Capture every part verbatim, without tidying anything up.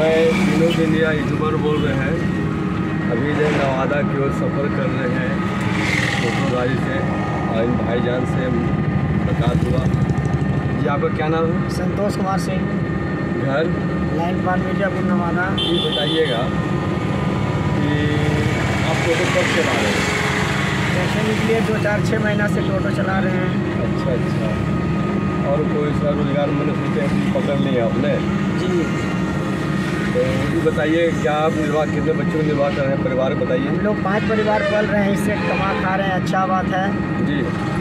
मैं तीनों के लिए यूट्यूबर बोल रहे हैं। अभी जो नवादा की ओर सफ़र कर रहे हैं मोटर गाड़ी से और इन भाईजान से मुलाकात हुआ। जी आपका क्या नाम है? संतोष कुमार सिंह, घर लाइन पार मिर्जापुर नवादा। ये बताइएगा कि आप टोटो कब चला रहे हैं? जैसे निकले दो चार छः महीना से टोटो चला रहे हैं। अच्छा अच्छा। और कोई सा रोजगार मैंने सोचे हैं पकड़ लिया आपने? जी। तो ये बताइए क्या आप निर्वाह कितने बच्चों को निर्वाह कर रहे हैं, परिवार बताइए। हम लोग पाँच परिवार पल रहे हैं, इससे कमा खा रहे हैं, अच्छा बात है जी।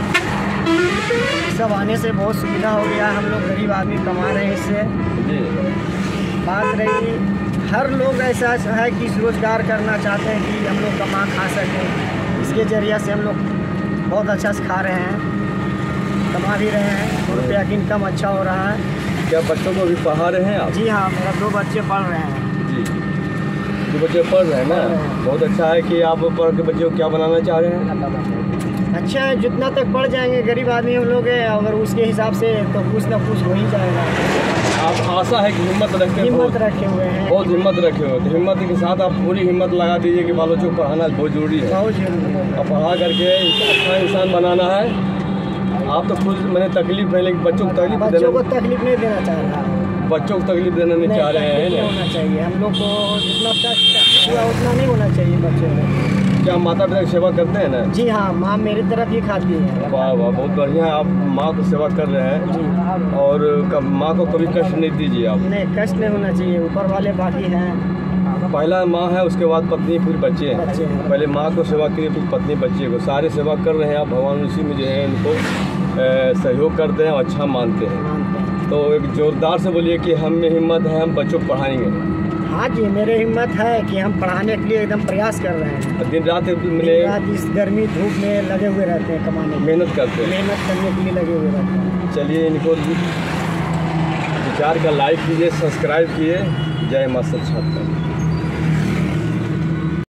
सब आने से बहुत सुविधा हो गया, हम लोग गरीब आदमी कमा रहे हैं इससे। जी। बात रही हर लोग ऐसा है कि रोज़गार करना चाहते हैं कि हम लोग कमा खा सकें, इसके जरिए से हम लोग बहुत अच्छा से खा रहे हैं, कमा भी रहे हैं, दो रुपया की इनकम अच्छा हो रहा है। क्या बच्चों को भी पढ़ा रहे हैं आप? जी हाँ, मेरा दो बच्चे पढ़ रहे हैं। जी, दो बच्चे पढ़ रहे हैं ना, बहुत अच्छा है कि आप पढ़ के बच्चों को क्या बनाना चाह रहे हैं? अच्छा है, जितना तक पढ़ जाएंगे, गरीब आदमी हम लोग हैं, अगर उसके हिसाब से तो कुछ ना कुछ हो ही जाएगा। आप आशा है कि हिम्मत रखे हिम्मत रखे हुए हैं, बहुत हिम्मत रखे हुए, तो हिम्मत के साथ आप पूरी हिम्मत लगा दीजिए कि बालों को पढ़ाना बहुत जरूरी है, बहुत जरूरी है। और पढ़ा करके अच्छा इंसान बनाना है। आप तो खुद मैंने तकलीफ है, लेकिन बच्चों को तकलीफ बच्चों को तकलीफ नहीं देना चाह रहा है, बच्चों को तकलीफ देना नहीं चाह रहे हैं। नहीं होना चाहिए, हम लोग को जितना कष्ट हुआ उतना नहीं होना चाहिए बच्चों को। क्या माता पिता की सेवा करते हैं ना? जी हाँ, माँ मेरी तरफ ही खाती है। वाह वाह, बहुत बढ़िया है, आप माँ को सेवा कर रहे हैं जी। और माँ को कभी कष्ट नहीं दीजिए आप। नहीं, कष्ट नहीं होना चाहिए, ऊपर वाले बाकी हैं। पहला माँ है, उसके बाद पत्नी, फिर बच्चे हैं। बच्चे हैं। पहले माँ को सेवा करिए, फिर पत्नी बच्चे को, सारे सेवा कर रहे हैं आप। भगवान उसी में जो है इनको सहयोग करते हैं और अच्छा मानते हैं। तो एक जोरदार से बोलिए कि हम में हिम्मत है, हम बच्चों को पढ़ाएंगे। हाँ जी, मेरे हिम्मत है कि हम पढ़ाने के लिए एकदम प्रयास कर रहे हैं। दिन रात दिन रात इस गर्मी धूप में लगे हुए रहते हैं, कमाने में मेहनत करते हैं, मेहनत करने के लिए लगे हुए रहते हैं। चलिए इनको विचार का लाइक कीजिए, सब्सक्राइब किए। जय माँ सच्चा।